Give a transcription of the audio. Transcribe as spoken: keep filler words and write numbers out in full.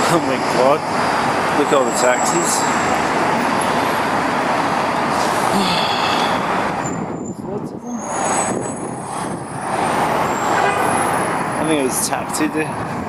Oh my god, look at all the taxis. Lots of them. I think it was taxi day.